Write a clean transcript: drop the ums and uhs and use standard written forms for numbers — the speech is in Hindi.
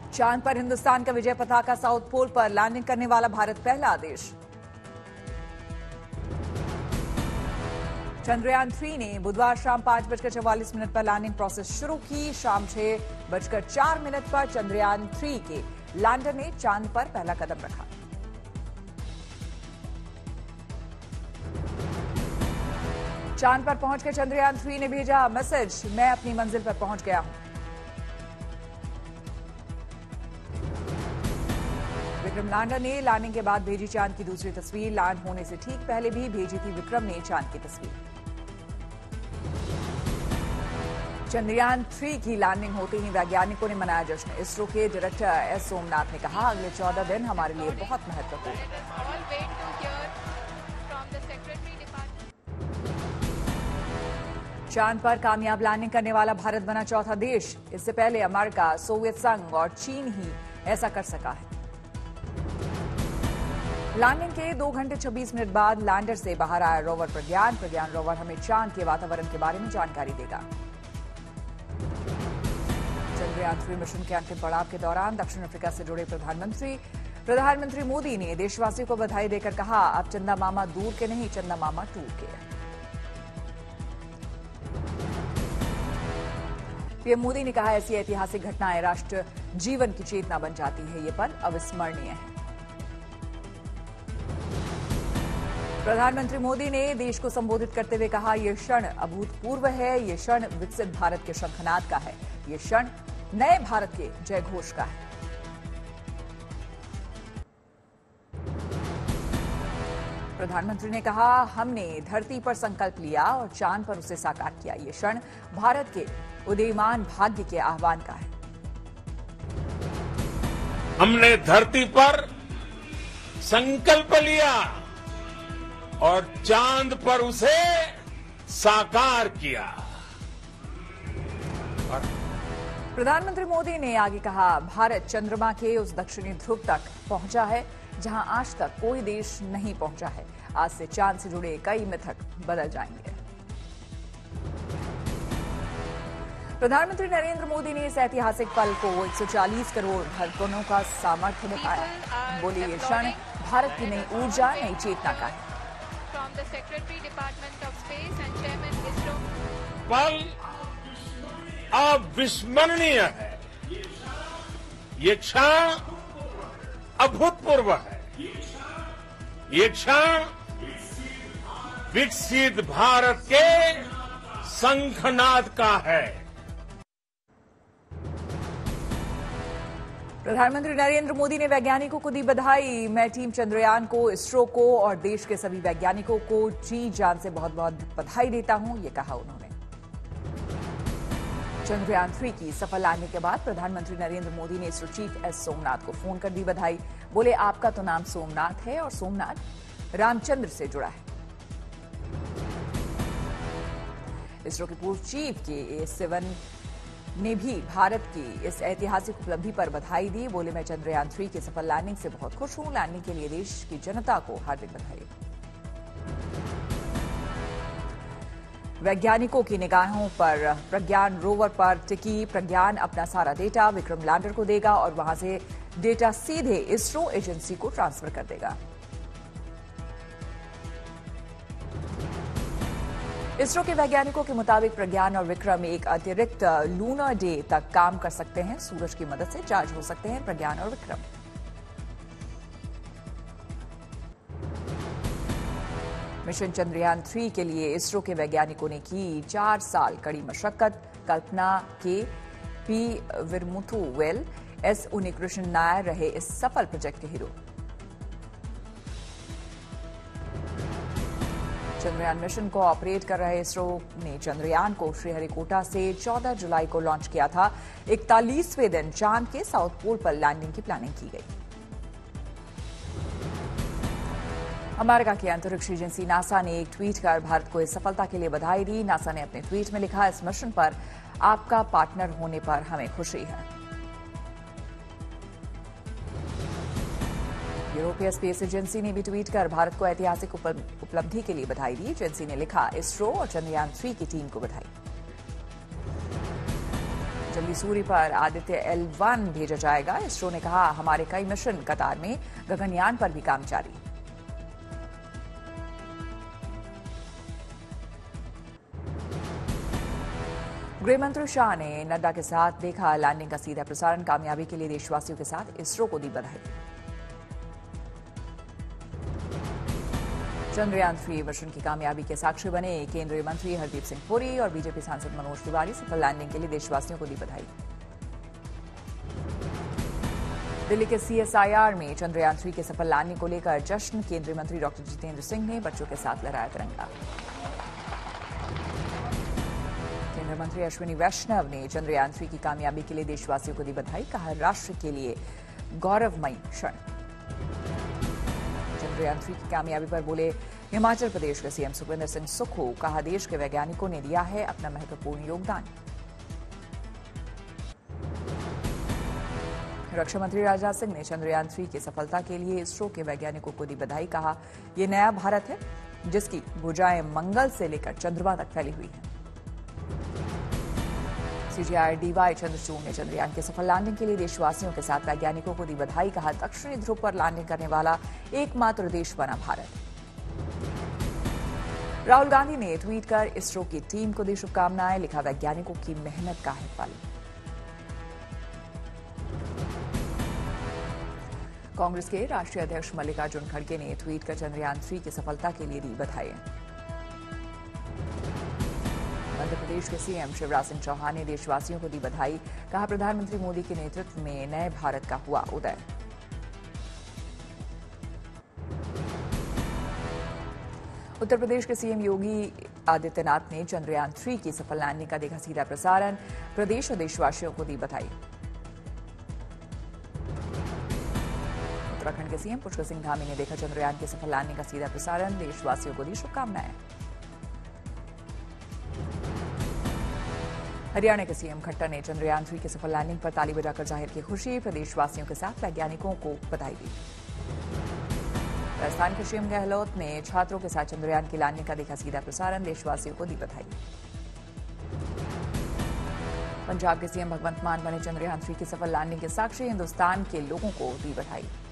चांद पर हिंदुस्तान का विजय पताका साउथ पोल पर लैंडिंग करने वाला भारत पहला देश। चंद्रयान 3 ने बुधवार शाम 5:44 पर लैंडिंग प्रोसेस शुरू की। शाम 6:04 पर चंद्रयान 3 के लैंडर ने चांद पर पहला कदम रखा। चांद पर पहुंचकर चंद्रयान 3 ने भेजा मैसेज, मैं अपनी मंजिल पर पहुंच गया हूं। विक्रम लैंडर ने लैंडिंग के बाद भेजी चांद की दूसरी तस्वीर। लैंड होने से ठीक पहले भी भेजी थी विक्रम ने चांद की तस्वीर। चंद्रयान 3 की लैंडिंग होते ही वैज्ञानिकों ने मनाया जश्न। इसरो के डायरेक्टर एस सोमनाथ ने कहा, अगले 14 दिन हमारे लिए बहुत महत्वपूर्ण हैं। चांद पर कामयाब लैंडिंग करने वाला भारत बना चौथा देश। इससे पहले अमेरिका, सोवियत संघ और चीन ही ऐसा कर सका है। लैंडिंग के 2 घंटे 26 मिनट बाद लैंडर से बाहर आया रोवर प्रज्ञान। प्रज्ञान रोवर हमें चांद के वातावरण के बारे में जानकारी देगा। चंद्रयान 3 मिशन के अंतिम पड़ाव के दौरान दक्षिण अफ्रीका से जुड़े प्रधानमंत्री मोदी ने देशवासियों को बधाई देकर कहा, अब चंदा मामा दूर के नहीं, चंदा मामा टूर के। पीएम मोदी ने कहा, ऐसी ऐतिहासिक घटनाएं राष्ट्र जीवन की चेतना बन जाती है। ये पल अविस्मरणीय है। प्रधानमंत्री मोदी ने देश को संबोधित करते हुए कहा, यह क्षण अभूतपूर्व है। यह क्षण विकसित भारत के शंखनाद का है। यह क्षण नए भारत के जयघोष का है। प्रधानमंत्री ने कहा, हमने धरती पर संकल्प लिया और चांद पर उसे साकार किया। यह क्षण भारत के उदीयमान भाग्य के आह्वान का है। हमने धरती पर संकल्प लिया और चांद पर उसे साकार किया। प्रधानमंत्री मोदी ने आगे कहा, भारत चंद्रमा के उस दक्षिणी ध्रुव तक पहुंचा है जहां आज तक कोई देश नहीं पहुंचा है। आज से चांद से जुड़े कई मिथक बदल जाएंगे। प्रधानमंत्री नरेंद्र मोदी ने इस ऐतिहासिक पल को 140 करोड़ धड़कनों का सामर्थ्य बताया। बोले, ये क्षण भारत की नई ऊर्जा, नई चेतना का है। पल अविस्मरणीय है। ये क्षण अभूतपूर्व है। ये क्षण विकसित भारत के शंखनाद का है। प्रधानमंत्री नरेंद्र मोदी ने वैज्ञानिकों को दी बधाई। मैं टीम चंद्रयान को, इसरो को और देश के सभी वैज्ञानिकों को जी जान से बहुत बहुत बधाई देता हूं, ये कहा उन्होंने। चंद्रयान 3 की सफल लैंडिंग के बाद प्रधानमंत्री नरेंद्र मोदी ने इसरो चीफ एस सोमनाथ को फोन कर दी बधाई। बोले, आपका तो नाम सोमनाथ है और सोमनाथ रामचंद्र से जुड़ा है। इसरो के पूर्व चीफ के A7 ने भी भारत की इस ऐतिहासिक उपलब्धि पर बधाई दी। बोले, मैं चंद्रयान 3 की सफल लैंडिंग से बहुत खुश हूं। लैंडिंग के लिए देश की जनता को हार्दिक बधाई। वैज्ञानिकों की निगाहों पर प्रज्ञान रोवर पर टिकी। प्रज्ञान अपना सारा डेटा विक्रम लैंडर को देगा और वहां से डेटा सीधे इसरो एजेंसी को ट्रांसफर कर देगा। इसरो के वैज्ञानिकों के मुताबिक प्रज्ञान और विक्रम एक अतिरिक्त लूनर डे तक काम कर सकते हैं। सूरज की मदद से चार्ज हो सकते हैं प्रज्ञान और विक्रम। मिशन चंद्रयान 3 के लिए इसरो के वैज्ञानिकों ने की 4 साल कड़ी मशक्कत। Kalpana K, P Veeramuthuvel, S Unnikrishnan Nair रहे इस सफल प्रोजेक्ट के हीरो। चंद्रयान मिशन को ऑपरेट कर रहे इसरो ने चंद्रयान को श्रीहरिकोटा से 14 जुलाई को लॉन्च किया था। 41वें दिन चांद के साउथ पोल पर लैंडिंग की प्लानिंग की गई। अमेरिका की अंतरिक्ष एजेंसी नासा ने एक ट्वीट कर भारत को इस सफलता के लिए बधाई दी। नासा ने अपने ट्वीट में लिखा, इस मिशन पर आपका पार्टनर होने पर हमें खुशी है। यूरोपीय स्पेस एजेंसी ने भी ट्वीट कर भारत को ऐतिहासिक उपलब्धि के लिए बधाई दी। एजेंसी ने लिखा, इसरो और चंद्रयान 3 की टीम को बधाई। जल्दी पीवी सूर्य पर आदित्य L1 भेजा जाएगा। इसरो ने कहा, हमारे कई मिशन कतार में, गगनयान पर भी काम जारी। गृहमंत्री शाह ने नड्डा के साथ देखा लैंडिंग का सीधा प्रसारण। कामयाबी के लिए देशवासियों के साथ इसरो को दी बधाई। चंद्रयान 3 मिशन की कामयाबी के साक्षी बने केंद्रीय मंत्री हरदीप सिंह पुरी और बीजेपी सांसद मनोज तिवारी। सफल लैंडिंग के लिए देशवासियों को दी बधाई। दिल्ली के CSIR में चंद्रयान 3 के सफल लैंडिंग को लेकर जश्न। केंद्रीय मंत्री डॉक्टर जितेंद्र सिंह ने बच्चों के साथ लहराया तिरंगा। केंद्रीय मंत्री अश्विनी वैष्णव ने चंद्रयान 3 की कामयाबी के लिए देशवासियों को दी बधाई। कहा, राष्ट्र के लिए गौरवमयी क्षण। चंद्रयान 3 की कामयाबी पर बोले हिमाचल प्रदेश के सीएम सुखविंदर सिंह सुक्खू। कहा, देश के वैज्ञानिकों ने दिया है अपना महत्वपूर्ण योगदान। रक्षा मंत्री राजनाथ सिंह ने चंद्रयान 3 की सफलता के लिए इसरो के वैज्ञानिकों को दी बधाई। कहा, यह नया भारत है जिसकी भुजाएं मंगल से लेकर चंद्रमा तक फैली हुई हैं। CGI-DY चंद्रचूड़ ने चंद्रयान के सफल लैंडिंग के लिए देशवासियों के साथ वैज्ञानिकों को दी बधाई। कहा, दक्षिणी ध्रुव पर लैंडिंग करने वाला एकमात्र देश बना भारत। राहुल गांधी ने ट्वीट कर इसरो की टीम को दी शुभकामनाएं। लिखा, वैज्ञानिकों की मेहनत का है फल। कांग्रेस के राष्ट्रीय अध्यक्ष मल्लिकार्जुन खड़गे ने ट्वीट कर चंद्रयान 3 की सफलता के लिए दी बधाई। मध्य प्रदेश के सीएम शिवराज सिंह चौहान ने देशवासियों को दी बधाई। कहा, प्रधानमंत्री मोदी के नेतृत्व में नए भारत का हुआ उदय। उत्तर प्रदेश के सीएम योगी आदित्यनाथ ने चंद्रयान 3 की सफल लैंडिंग का देखा सीधा प्रसारण। प्रदेश और देशवासियों को दी बधाई। उत्तराखंड के सीएम पुष्कर सिंह धामी ने देखा चंद्रयान के सफल लैंडिंग का सीधा प्रसारण। देशवासियों को दी शुभकामनाएं। हरियाणा के सीएम खट्टर ने चंद्रयान 3 की सफल लैंडिंग पर ताली बजाकर जाहिर की खुशी। प्रदेशवासियों के साथ वैज्ञानिकों को बधाई दी। राजस्थान के सीएम गहलोत ने छात्रों के साथ चंद्रयान की लैंडिंग का देखा सीधा प्रसारण। देशवासियों को दी बधाई। पंजाब के सीएम भगवंत मान बने चंद्रयान 3 की सफल लैंडिंग के साक्षी। हिंदुस्तान के लोगों को दी बधाई।